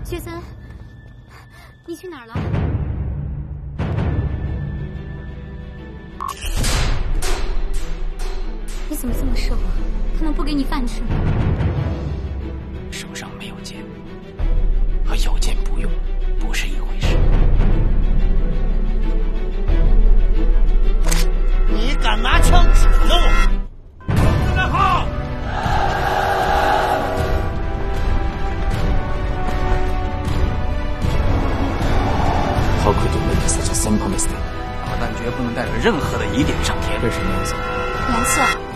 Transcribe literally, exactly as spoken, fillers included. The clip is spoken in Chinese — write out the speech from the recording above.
雪森，你去哪儿了？你怎么这么瘦啊？他们不给你饭吃吗？ 手上没有剑，和有剑不用不是一回事。 你敢拿枪指着我？站好！ 导弹绝不能带着任何的疑点上天。 这是什么颜色？ 颜色。